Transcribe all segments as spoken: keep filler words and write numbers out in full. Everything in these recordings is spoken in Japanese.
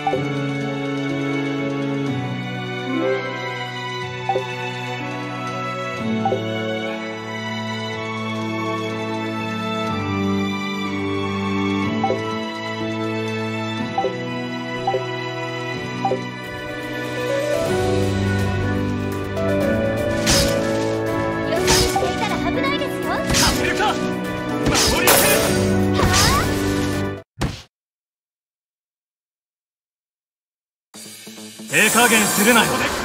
手加減するなよ。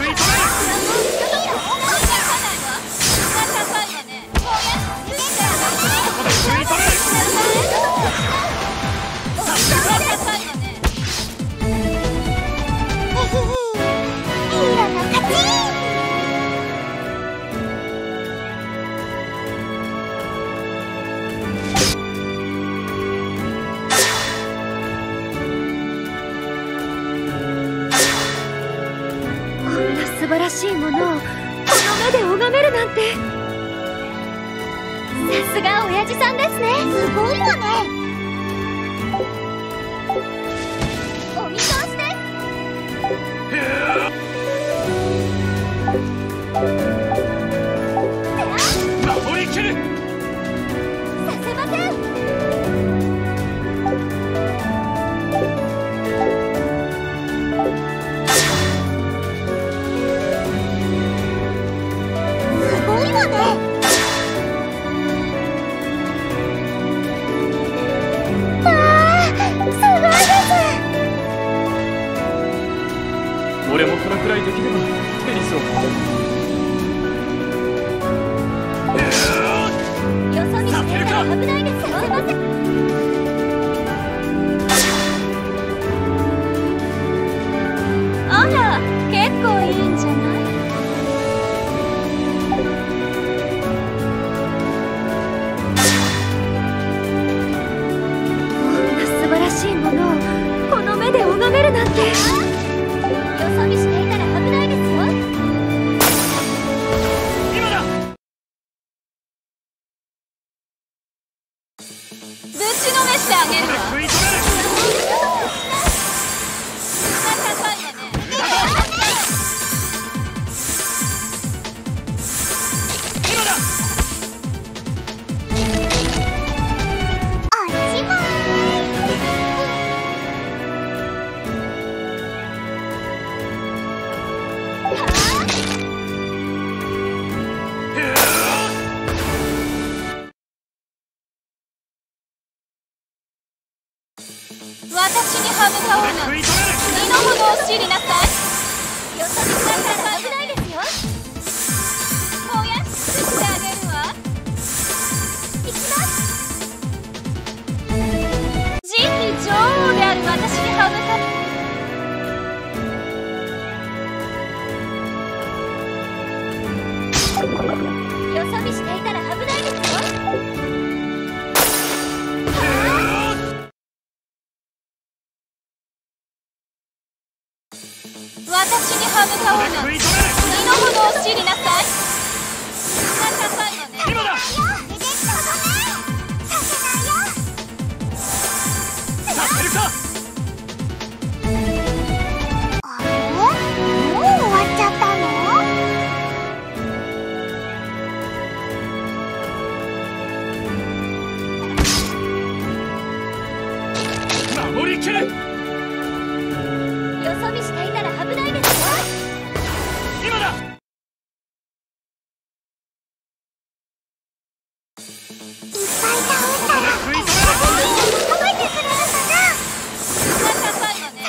素晴らしいものをこの目で拝めるなんて。さすが親父さんですね。すごいわね。お見通しです。 守りきる。 させません。 俺もこのくらいできればテニスを。 よそ見してるから危ないですよ。すいません。あら、結構いいんじゃない。こんな素晴らしいものをこの目で拝めるなんて。よそ見していたら危ないですよ。 今だ。 ぶちのめしてあげるわ。 食い止める。 高いわね。 今だ。 おしまい。私に歯向かおうな。身の程を知りなさい。よそ見されたら危ないですよ。こうやってしてあげるわ。いきます。次期女王である私に歯向かう。よそ見していたら危ないですよ。私に歯向かおうな。身の程を知りなさい。高いわね。 今だ。させるか。 あれ？もう終わっちゃったの？ 守りきる。 よそ見していたら危ないですよ。 今だ。 いっぱい倒したら食い止める。 覚えてくれるかな。高いわね。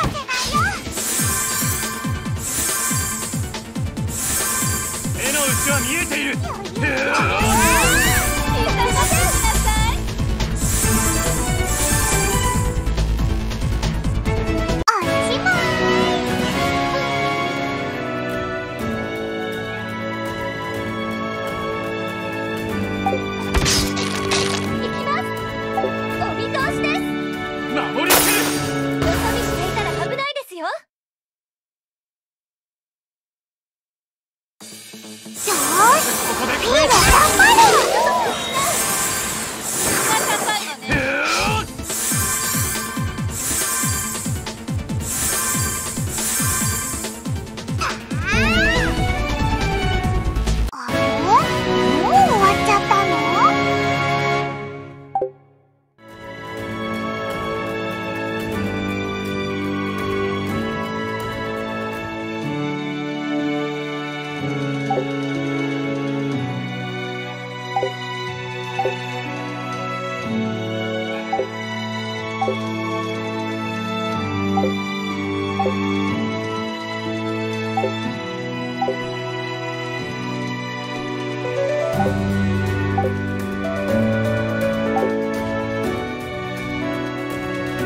目の内は見えている。 いただきなさい。おしまい。いきます。お見通しです。 守りきる。 よそ見していたら危ないですよ。よーし、ピーロ頑張る。高いわね。 う